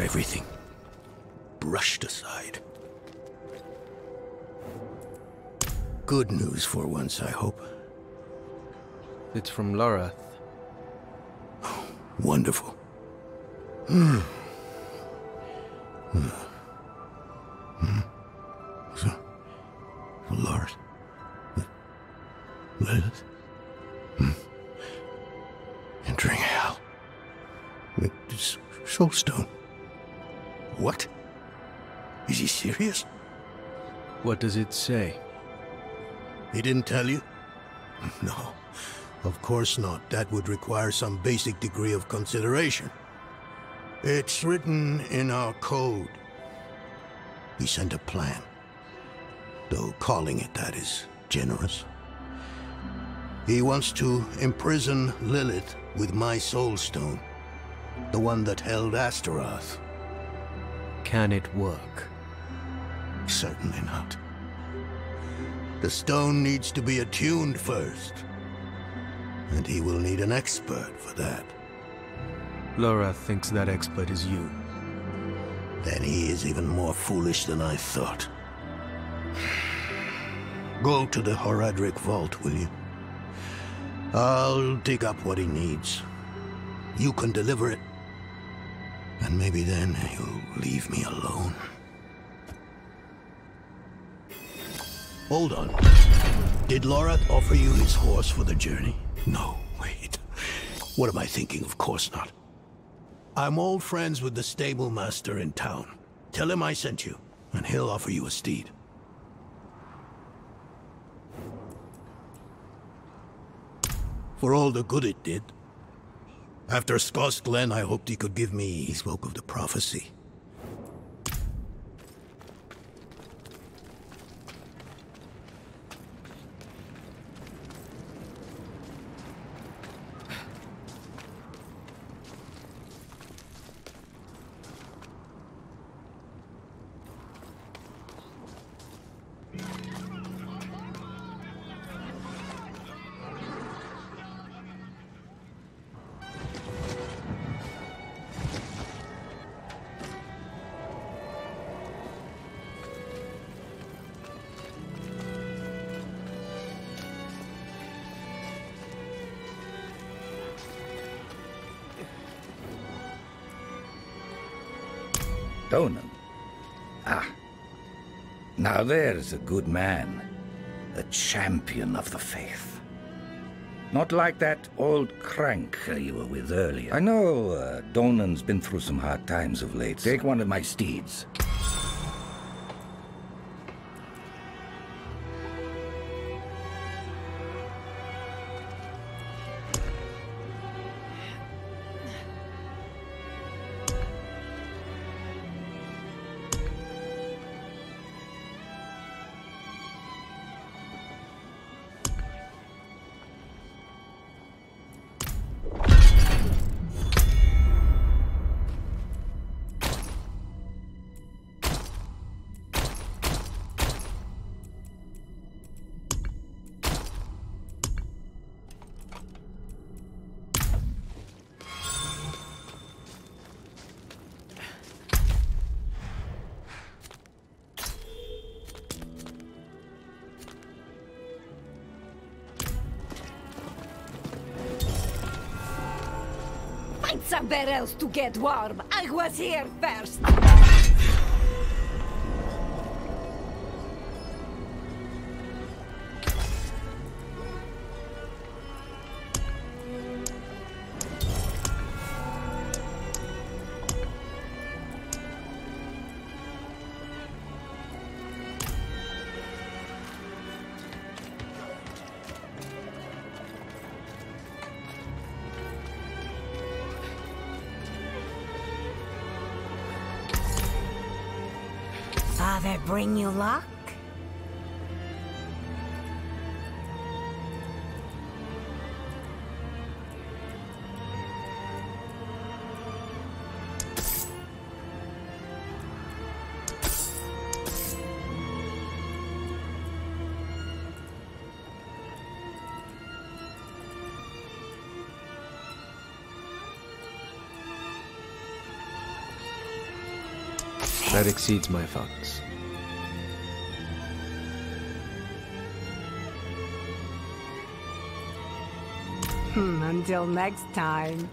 everything brushed aside. Good news for once, I hope. It's from Lilith. Wonderful. Lord. Lilith? Entering hell. It's Soulstone. What? Is he serious? What does it say? He didn't tell you? No, of course not. That would require some basic degree of consideration. It's written in our code. He sent a plan. Though calling it that is generous. He wants to imprison Lilith with my Soulstone. The one that held Astaroth. Can it work? Certainly not. The stone needs to be attuned first. And he will need an expert for that. Lilith thinks that expert is you. Then he is even more foolish than I thought. Go to the Horadric vault, will you? I'll dig up what he needs. You can deliver it. And maybe then he'll leave me alone. Hold on. Did Lorath offer you his horse for the journey? No, wait. What am I thinking? Of course not. I'm old friends with the stable master in town. Tell him I sent you, and he'll offer you a steed. For all the good it did. After Skoss Glen, I hoped he could give me... He spoke of the prophecy. Donan. Ah. Now there's a good man. A champion of the faith. Not like that old crank you were with earlier. I know Donan's been through some hard times of late. Take one of my steeds. Somewhere else to get warm. I was here first. Father bring you luck? That exceeds my funds. Until next time.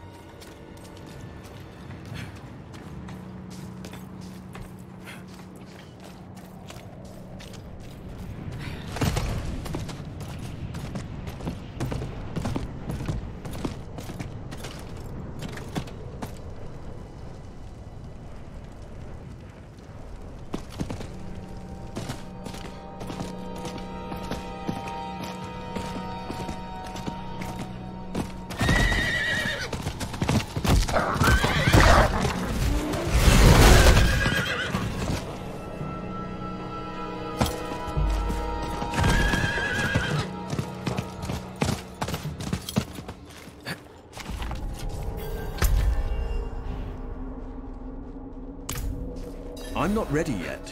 I'm not ready yet.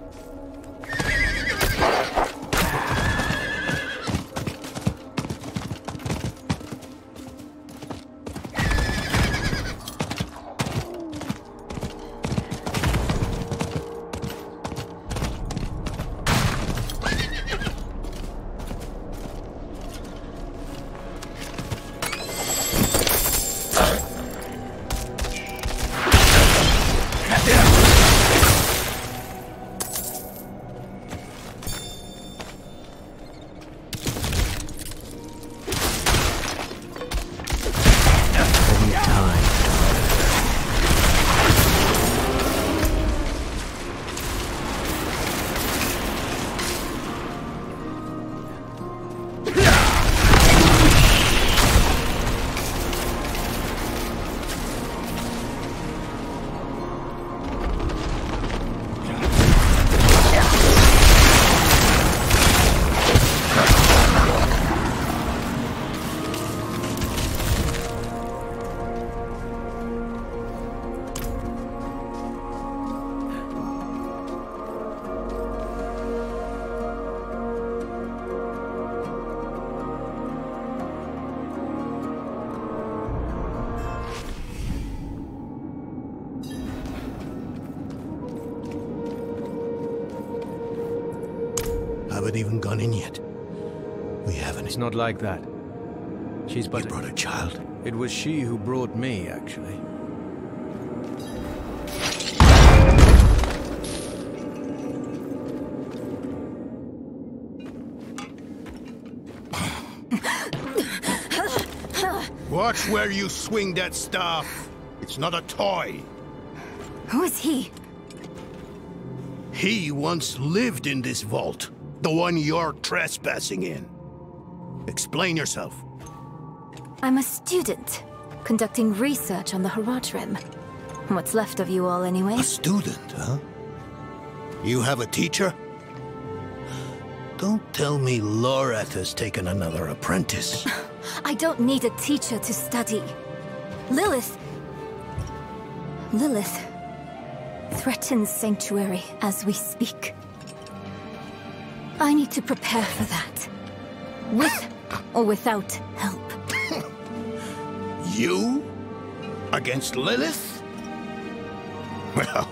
Haven't even gone in yet. We haven't. It's not like that. She's but... You brought a child? It was she who brought me, actually. Watch where you swing that staff. It's not a toy. Who is he? He once lived in this vault. The one you're trespassing in. Explain yourself. I'm a student, conducting research on the Haradrim. What's left of you all, anyway? A student, huh? You have a teacher? Don't tell me Lilith has taken another apprentice. I don't need a teacher to study. Lilith threatens Sanctuary as we speak. I need to prepare for that. With or without help. You? Against Lilith? Well,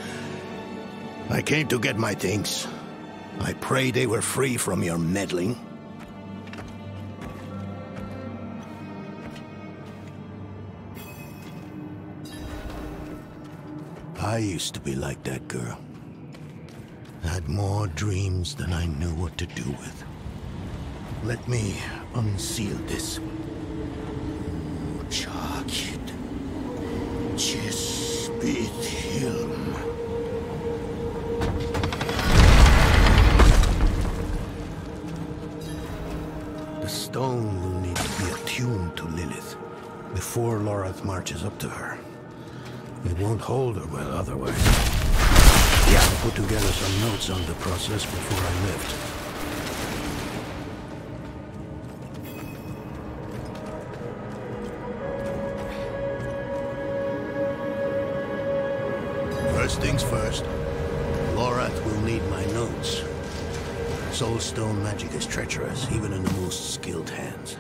I came to get my things. I pray they were free from your meddling. I used to be like that girl. Had more dreams than I knew what to do with. Let me unseal this. Charged. Chespit Hilm. The stone will need to be attuned to Lilith before Lilith marches up to her. It won't hold her well otherwise. I put together some notes on the process before I left. First things first, Lilith will need my notes. Soulstone magic is treacherous, even in the most skilled hands.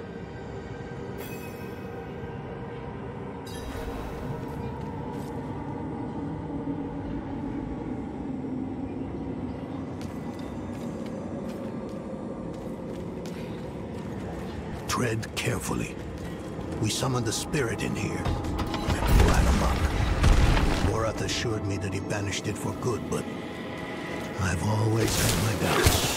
Tread carefully. We summoned the spirit in here. It ran amok. Lorath assured me that he banished it for good, but I've always had my doubts.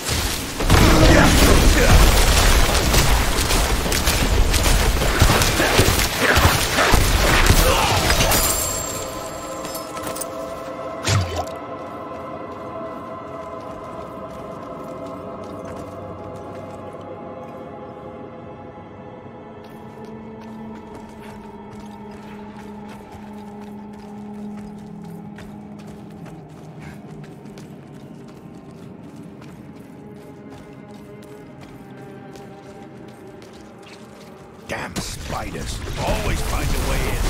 Damn spiders. Always find a way in.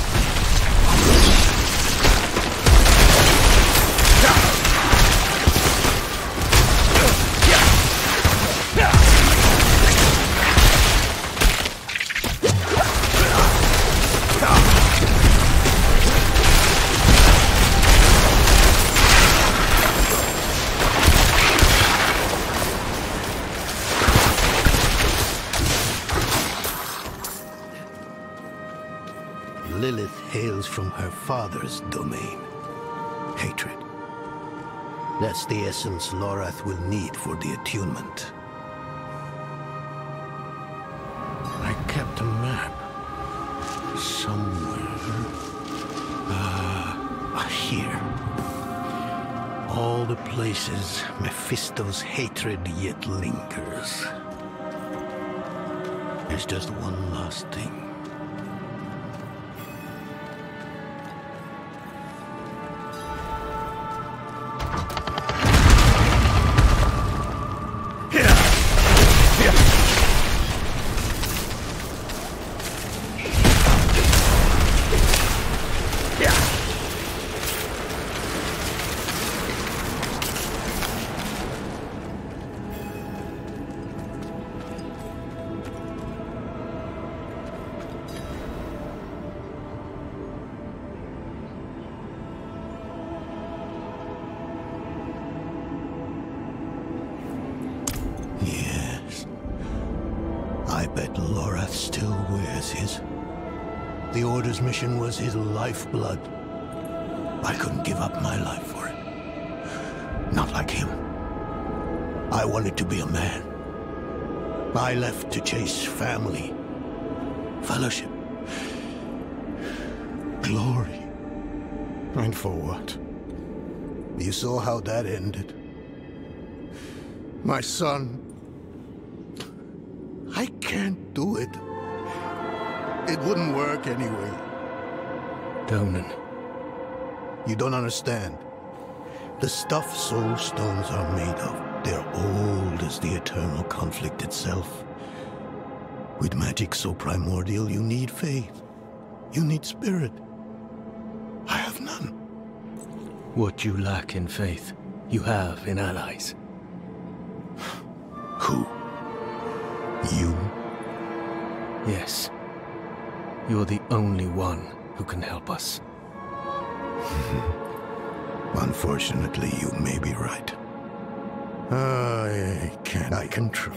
Lilith hails from her father's domain. Hatred. That's the essence Lorath will need for the attunement. I kept a map. Somewhere. Here. All the places Mephisto's hatred yet lingers. There's just one last thing. Yes. I bet Lorath still wears his. The Order's mission was his lifeblood. I couldn't give up my life for it. Not like him. I wanted to be a man. I left to chase family, fellowship, glory. And for what? You saw how that ended. My son. I can't do it. It wouldn't work anyway. Donan. You don't understand. The stuff soul stones are made of, they're old as the eternal conflict itself. With magic so primordial, you need faith. You need spirit. I have none. What you lack in faith, you have in allies. Who? You? Yes. You're the only one who can help us. Unfortunately, you may be right. I can try.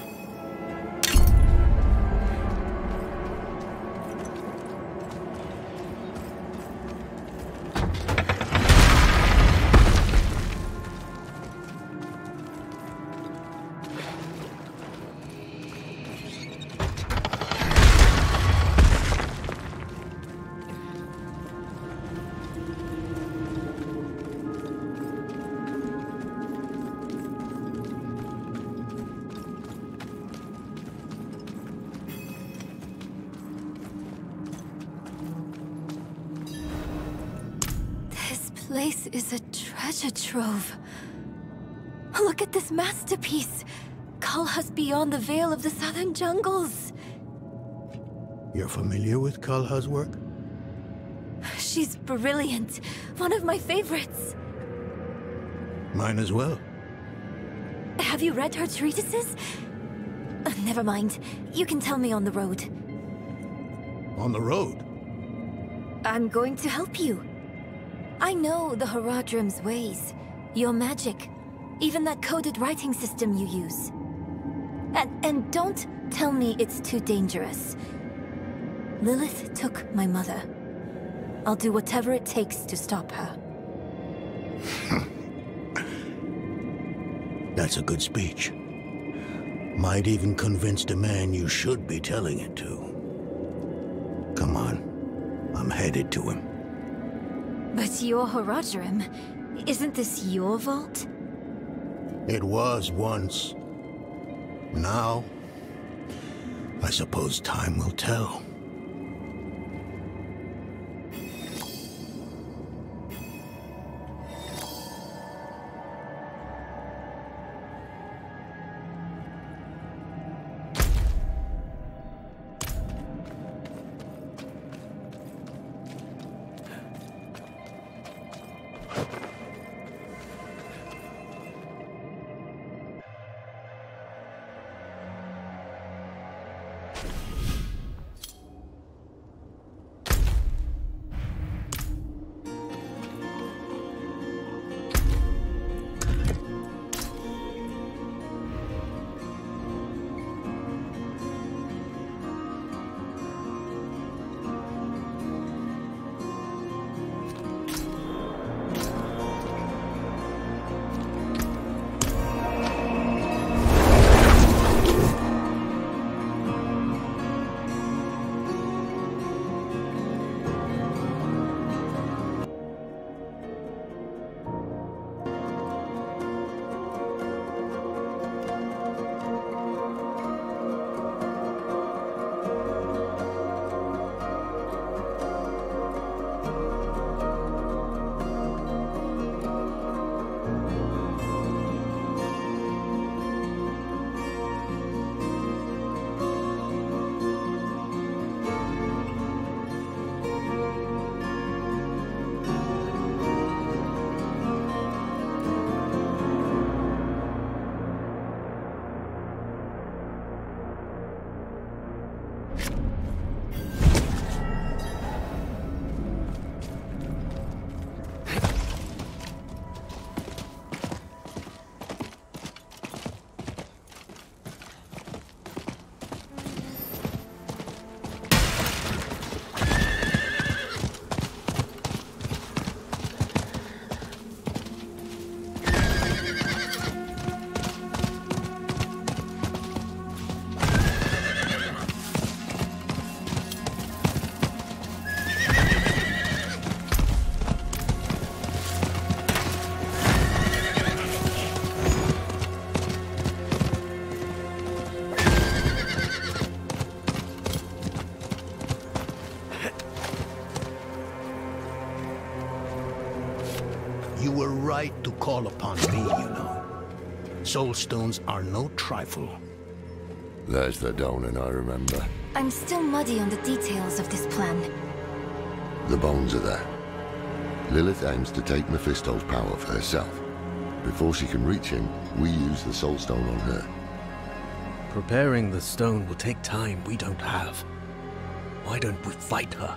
This is a treasure trove. Look at this masterpiece. Kulhas beyond the veil of the southern jungles. You're familiar with Kulha's work? She's brilliant. One of my favorites. Mine as well. Have you read her treatises? Never mind. You can tell me on the road. On the road? I'm going to help you. I know the Haradrim's ways, your magic, even that coded writing system you use. And don't tell me it's too dangerous. Lilith took my mother. I'll do whatever it takes to stop her. That's a good speech. Might even convince the man you should be telling it to. Come on. I'm headed to him. But you're Horadrim. Isn't this your vault? It was once. Now, I suppose time will tell. You were right to call upon me, you know. Soul stones are no trifle. There's the Donan I remember. I'm still muddy on the details of this plan. The bones are there. Lilith aims to take Mephisto's power for herself. Before she can reach him, we use the Soul Stone on her. Preparing the stone will take time we don't have. Why don't we fight her?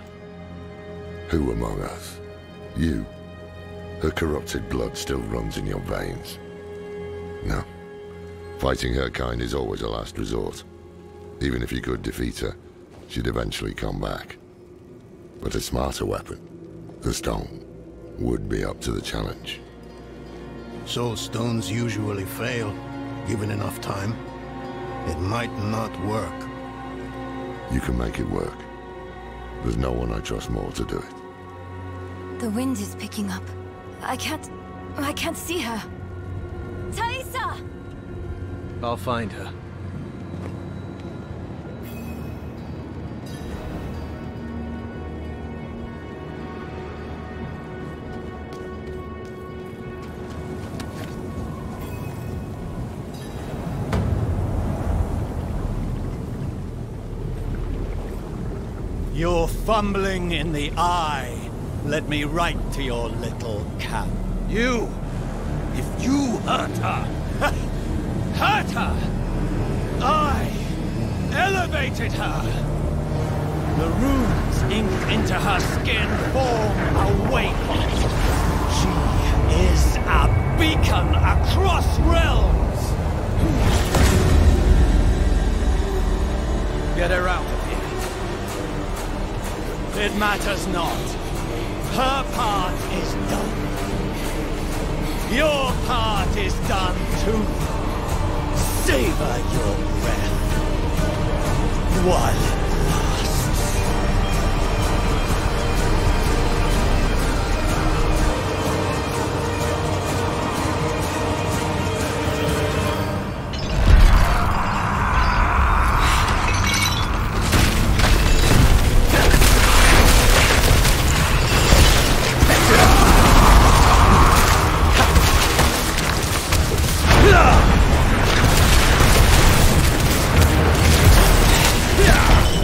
Who among us? You? Her corrupted blood still runs in your veins. No. Fighting her kind is always a last resort. Even if you could defeat her, she'd eventually come back. But a smarter weapon, the stone, would be up to the challenge. Soul stones usually fail, given enough time. It might not work. You can make it work. There's no one I trust more to do it. The wind is picking up. I can't see her. Thaisa! I'll find her. You're fumbling in the eye. Let me write to your little cat. You! If you hurt her! Hurt her! I elevated her! The runes inked into her skin form a waypoint. She is a beacon across realms! matters not. Her part is done. Your part is done too. Savor your breath while it lasts. Yeah!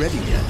ready yet.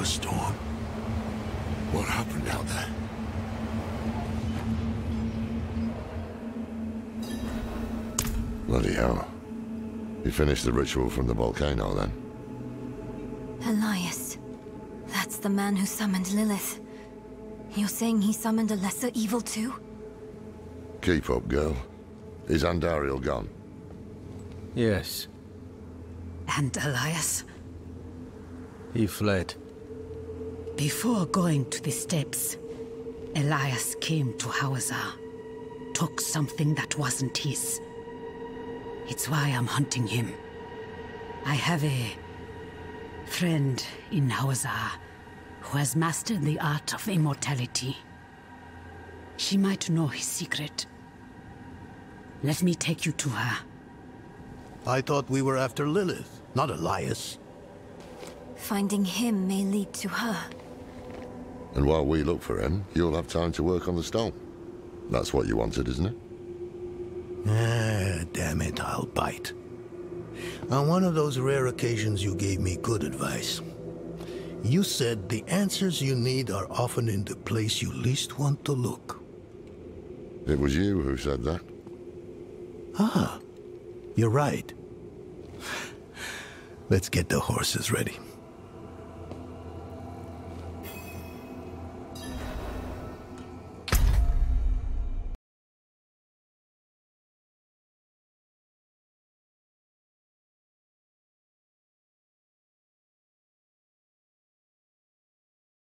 a storm. What happened out there? Bloody hell. You finished the ritual from the volcano, then? Elias. That's the man who summoned Lilith. You're saying he summoned a lesser evil too? Keep up, girl. Is Andariel gone? Yes, And Elias, he fled. before going to the steps, Elias came to Hawazar, took something that wasn't his. It's why I'm hunting him. I have a friend in Hawazar who has mastered the art of immortality. She might know his secret. Let me take you to her. I thought we were after Lilith, not Elias. Finding him may lead to her. And while we look for him, you'll have time to work on the stone. That's what you wanted, isn't it? Ah, damn it, I'll bite. On one of those rare occasions you gave me good advice. You said the answers you need are often in the place you least want to look. It was you who said that. Ah, you're right. Let's get the horses ready.